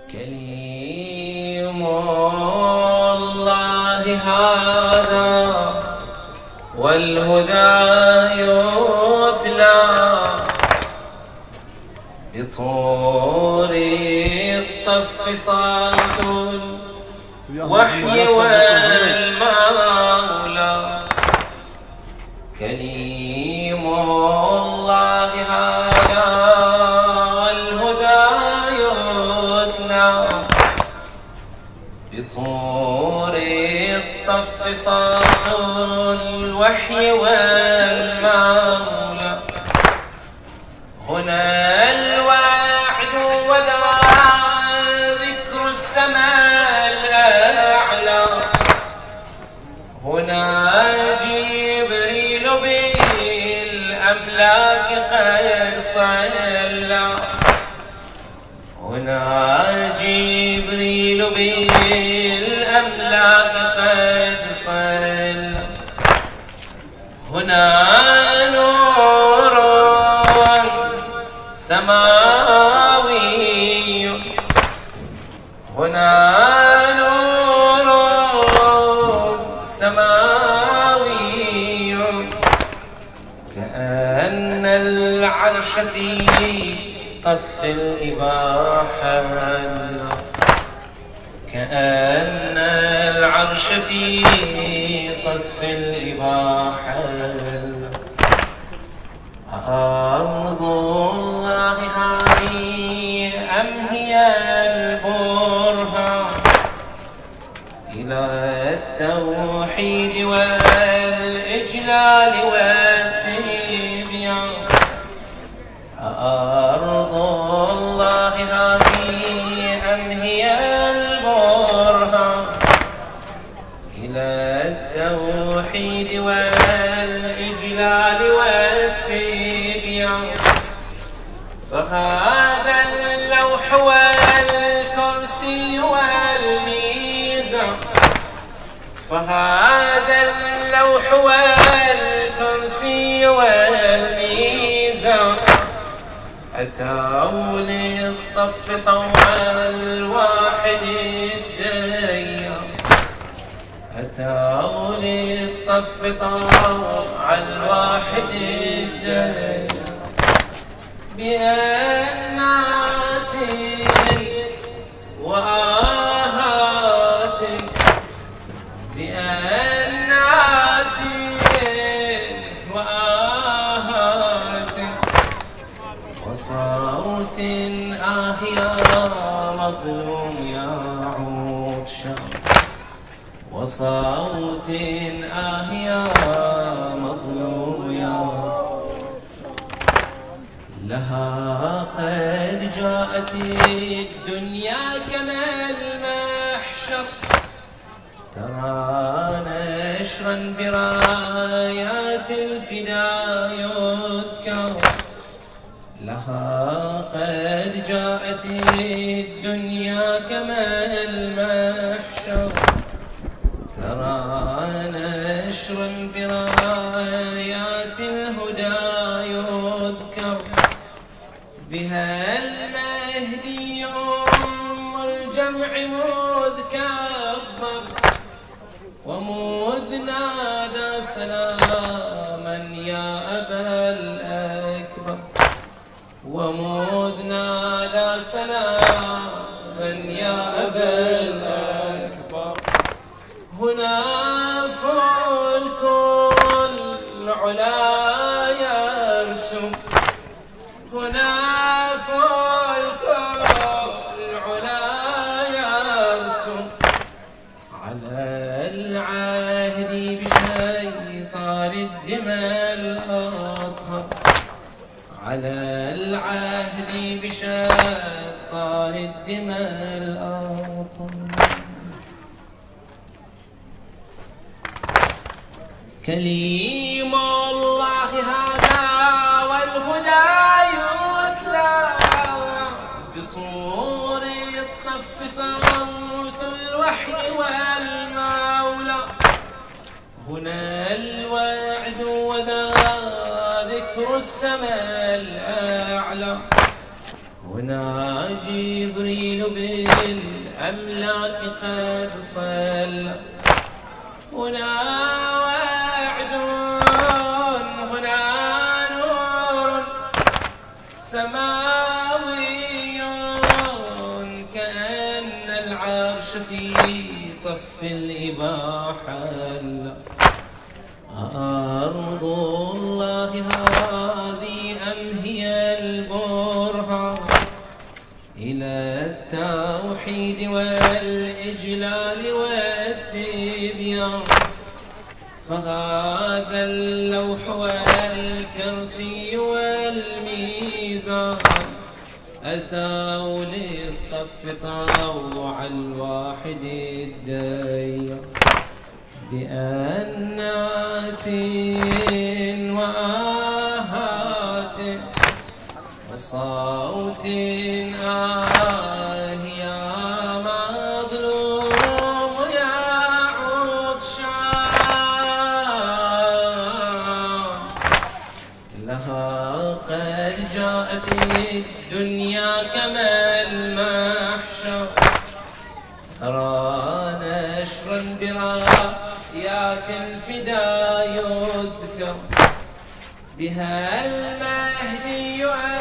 كليم الله هذا والهدى يتلى بطور الطف صوت الوحي والمولى. كليم الله هذا والهدى يتلى بطور الطف صوت الوحي والمولى. هنا الوعد وذا ذكر السماء الأعلى. هنا جبريل بالأملاك قد صلى. هنا جبريل بالأملاك قد صلى. هنا نور سماوي. هنا نور سماوي كأن العرش في طف الإباحة. كأن العرش في طف الإباحة. أرض الله هذه أم هي البرهان إلى التوحيد والإجلال والتبيان. أرض الله هذه أم هي البرهان إلى التوحيد والإجلال والتبيان. فهذا اللوح والكرسي والميزان. فهذا اللوح والكرسي والميزان أتوا للطف طوع الواحد الديان. أتوا للطف طوع الواحد الديان. بأنات وآهات. بأنات وآهات وصوت آه يا مظلوم يا عطشان. وصوت آه يا مظلوم يا. لها قد جاءت الدنيا كما المحشر. ترى نشرا برايات الفداء يذكر. لها قد جاءت الدنيا كما المحشر. ترى نشرا برايات الهدى يذكر. بها المهدي أم الجمع مذ كبر. ومذ نادى سلاما يا أبا الأكبر. ومذ نادى سلاما يا أبا الأكبر. هنا فلك العلا يرسم. هنا فلك العلا يرسم على العهد بشيطان الدماء الأطهر. على العهد بشيطان الدماء الأطهر. كليم الله هذا والهدى يتلى بطور الطف صوت الوحي والمولى. هنا الوعد وذا ذكر السماء الأعلى. هنا جبريل بالأملاك قد صلى، هنا وعد، هنا نور سماوي كأن العرش في طف الإباحة. أرض الله هذه أم هي البرهان إلى التوحيد والإجلال والتبيان؟ فهذا اللوح والكرسي والميزان أتوا للطف طوع الواحد الديان، بأنات وآهات وصوت يا مظلوم يا عطشان، لها قد جاءت الدنيا كما المحشر، أرى نشرا برايات الفدا يذكر، بها المهدي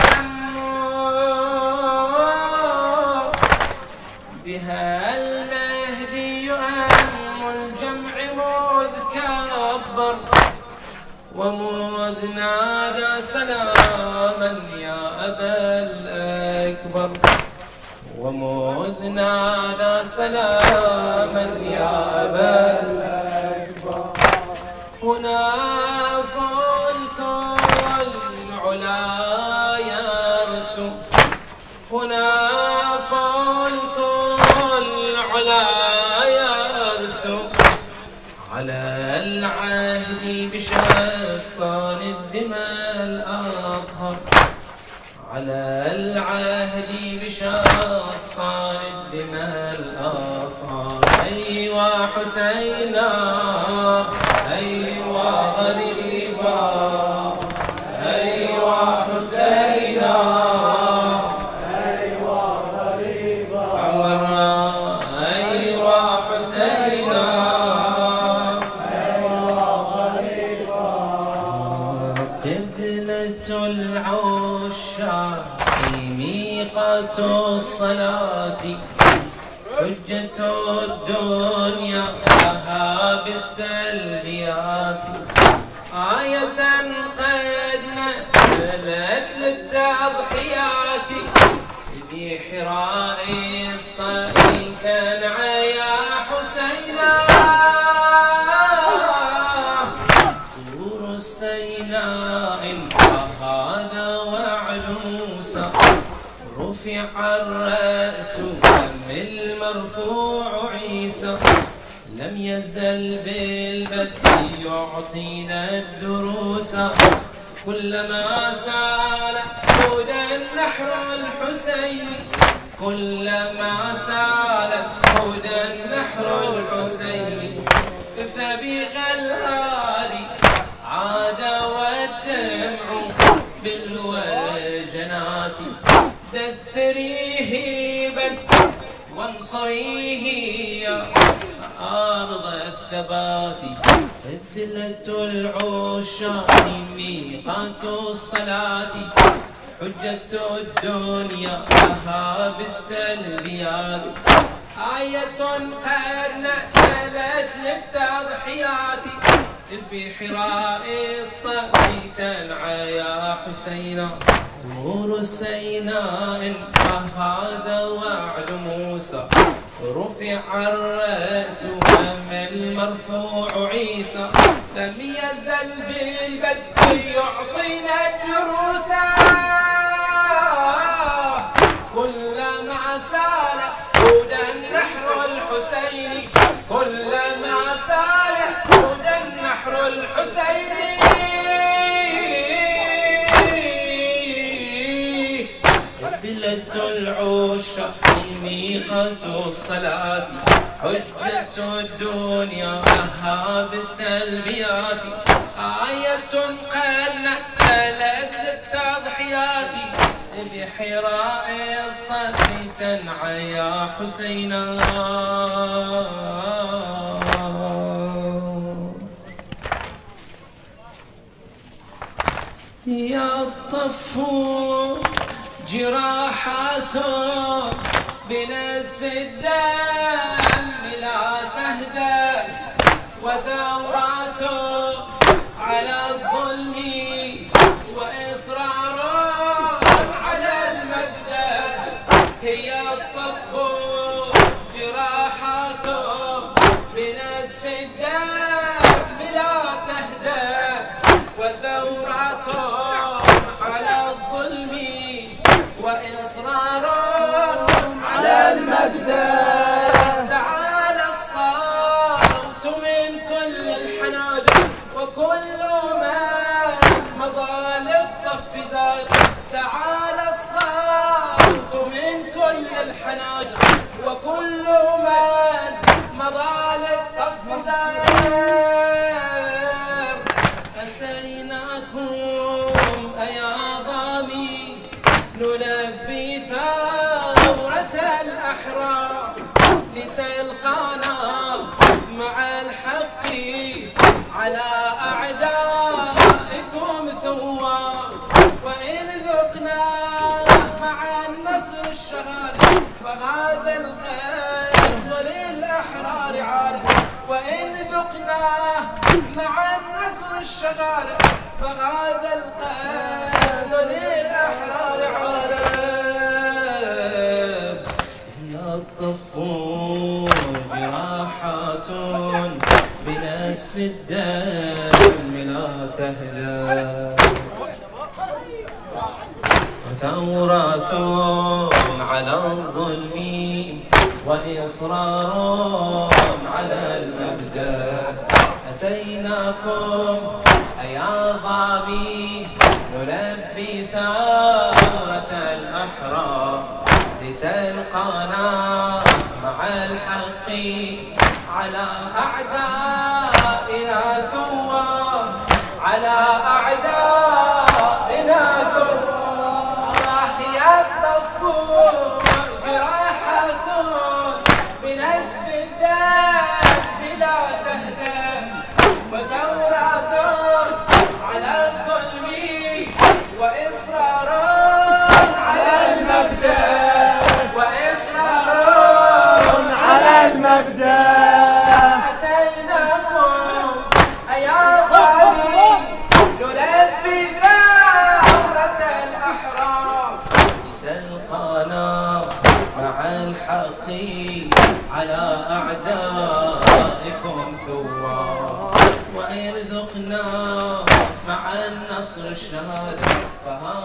بها المهدي الجمع مذ كبر، ومذ نادى سلاما يا أبا الأكبر، ومذ نادى سلاما يا أبا الأكبر. هنا فلك العلا يرسو، هنا فلك العلا يرسو، على العهد بشفان الدماء الأطهر، على العهد بشفان الدماء الأطهر. أيوا حسينا أيوا غريبا، أيوا حسينا أيوا غريبا، أيوا حسينا أيوا غريبا. قبلة العشاق ميقات الصلاة، حجة الدنيا لها بالتلبيات، آية قد نزلت للتضحيات، في حراء الطريق تنعى يا حسينا، طور السيناء وهذا وعد موسى، رفع الرأس تم المرفوع عيسى، لم يزل بالبذل يعطينا الدروس، كلما سال هدى النحر الحسيني، كلما سال هدى النحر الحسيني، فبغى الهادي عاد والدمع بالوجنات، دثريه بل وانصريه يا أرض الثبات. قبلة العشاق ميقات الصلاة، حجة الدنيا لها بالتلبيات، آية قد نزلت للتضحيات، في حراء الطريق تنعى يا حسينا، طور السيناء وهذا وعد موسى، رفع الرأس هم المرفوع عيسى، لم يزل بالبذل يعطينا الدروس، كلما سال هدى النحر الحسيني، كلما سال هدى النحر الحسيني. قبلة العشاق ميقات الصلاة، حجة الدنيا لها بالتلبيات، آية قد نزلت للتضحيات، بحراء الطف تنعى يا حسينا. يا الطف جراحات بنزف الدم لا تهدأ، وثورات على الظلم وإصرار على المبدأ. هي الطف جراحات بنزف الدم لا تهدأ، وثورات على الظلم وإصرار على المبدأ. تعالى الصوت من كل الحناجر وكل من مضى للطف زاد. تعالى الصوت من كل الحناجر وكل من مضى للطف زاد. أتيناكم أيا ضامي نلبي ثورة الأحرار، لتلقانا مع الحق على أعدائكم ثوار. وإن ذقنا مع النصر الشهادة فهذا القتل للأحرار عالم. وإن ذقنا مع النصر الشهادة فهذا القتل للأحرار عالم. يا الطف جراحات بنزف الدم لا تهدأ، وثورات على الظلم وإصرار على المبدأ. أتيناكم أيا ضامي نلبي ثورة الأحرار، لتلقانا مع الحق على أعدائنا ثوار، على أعدائنا ثوار. يا الطف جراحة بنزف الدم لا تهدأ، وثورات على الظلم وإصرار على المبدأ، وإصرار على المبدأ. أتيناكم أيا ضامي نلبي ثورة الأحرار، لتلقانا مع الحق على أعدائكم ثوار. وإن ذقنا مع النصر الشهادة فهذا